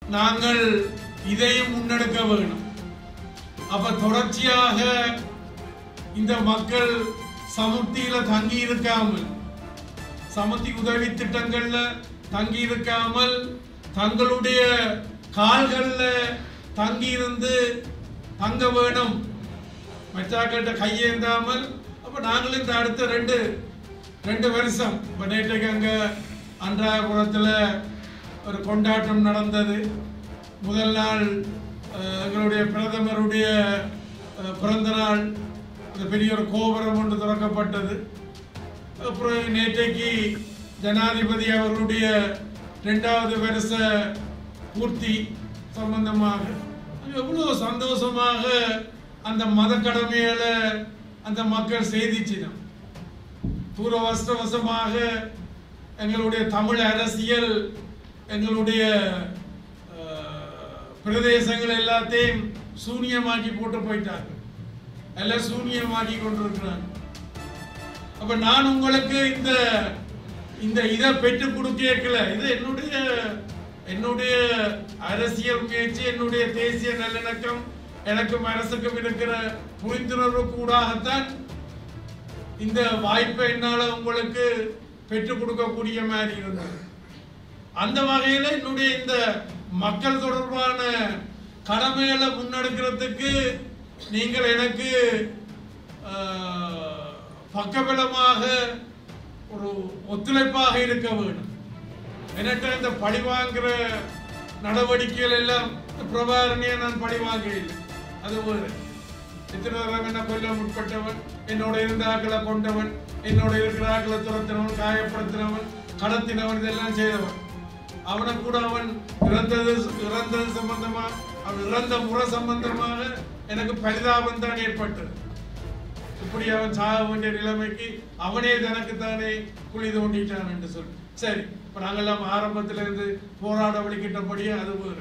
நாங்கள் இதையும் முன்னெடுக்க வேண்டும். அப்ப தொடர்ச்சியாக இந்த மக்கள் சமுத்தியில தங்கி இருக்காமல், சமுத்தி உதவி திட்டங்கள்ல தங்கி இருக்காமல் தங்களுடைய கால்கள்ல தங்கி இருந்து தங்க வேணும், மற்றாக்கிட்ட கையேந்தாமல். அப்ப நாங்களும் இந்த அடுத்த ரெண்டு வருஷம் நேற்றைக்கு அங்க அன்றாபுரத்தில் ஒரு கொண்டாட்டம் நடந்தது. முதல் நாள் எங்களுடைய பிரதமருடைய பிறந்த நாள், பெரிய ஒரு கோபுரம் ஒன்று திறக்கப்பட்டது. அப்புறம் நேற்றைக்கு ஜனாதிபதி அவர்களுடைய 2வது வருஷ பூர்த்தி சம்பந்தமாக எவ்வளவு சந்தோஷமாக அந்த மத கடமைகளை அந்த மக்கள் செய்திச்சினோம். தூரவசமாக எங்களுடைய தமிழ் அரசியல் எங்களுடைய பிரதேசங்கள் எல்லாத்தையும் சூனியமாக்கி போட்டு போயிட்டாங்க, எல்லாம் சூனியமாக்கி கொண்டிருக்கிறாங்க. அப்ப நான் உங்களுக்கு இந்த இதை பெற்றுக் கொடுக்கல. இது என்னுடைய அரசியல் முயற்சி, என்னுடைய தேசிய நல்லிணக்கம், எனக்கும் அரசுக்கும் இருக்கிற புரிந்துணர்வு கூடாகத்தான் இந்த வாய்ப்பை என்னால உங்களுக்கு பெற்றுக் கொடுக்கக்கூடிய மாதிரி இருந்தது. அந்த வகையில என்னுடைய இந்த மக்கள் தொடர்பான கடமைகளை முன்னெடுக்கிறதுக்கு நீங்கள் எனக்கு பக்கபலமாக ஒரு ஒத்துழைப்பாக இருக்க வேண்டும். எனக்கு இந்த பழிவாங்கிற நடவடிக்கைகள் எல்லாம் பிரபாரணியை நான் பழிவாங்க இல்லை. அது ஒரு சித்திரவரம் என்ன கொல்ல முற்பட்டவன், என்னோட இருந்த ஆக்களை கொண்டவன், என்னோட இருக்கிற ஆக்களை துரத்தினவன், காயப்படுத்தினவன், கடத்தினவன், இதெல்லாம் செய்தவன். அவனை கூட அவன் இறந்தது சம்பந்தமாக, அவன் இறந்த முறை சம்பந்தமாக எனக்கு பரிதாபம் தான் ஏற்பட்டது. இப்படி அவன் சாக வேண்டிய நிலைமைக்கு அவனே தனக்குத்தானே குழி தோண்டிட்டான் என்று சொல்லி. சரி, இப்ப நாங்கெல்லாம் ஆரம்பத்தில இருந்து போராட வழிகிட்டபடியே அது வேறு.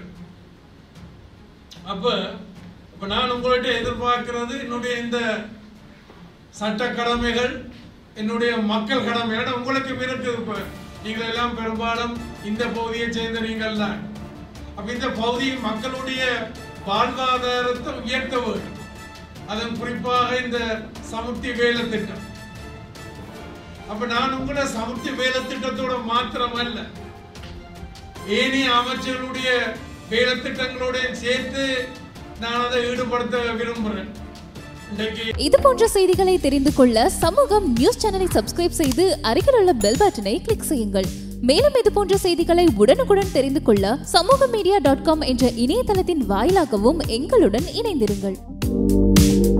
அப்ப நான் உங்கள்கிட்ட எதிர்பார்க்கிறது என்னுடைய இந்த சட்ட கடமைகள், என்னுடைய மக்கள் கடமைகள் உங்களுக்கு இருக்கு. இப்ப நீங்கள் எல்லாம் பெரும்பாலும் இந்த பகுதியை சேர்ந்த நீங்கள் தான். அப்ப இந்த பகுதி மக்களுடைய வாழ்வாதாரத்தை உயர்த்த வேண்டும். அதன் குறிப்பாக இந்த சமுர்த்தி வேலை திட்டம். அப்ப நான் உங்களை சமுர்த்தி வேலை திட்டத்தோட மாத்திரம் அல்ல, ஏனைய அமைச்சர்களுடைய வேலை திட்டங்களோட சேர்த்து நான் அதை ஈடுபடுத்த விரும்புகிறேன். இது போன்ற செய்திகளை தெரிந்து கொள்ள சமூகம் நியூஸ் சேனலை சப்ஸ்கிரைப் செய்து அருகில் உள்ள பெல் பட்டனை கிளிக் செய்யுங்கள். மேலும் இது போன்ற செய்திகளை உடனுக்குடன் தெரிந்து கொள்ள சமூகமீடியா.com என்ற இணையதளத்தின் வாயிலாகவும் எங்களுடன் இணைந்திருங்கள்.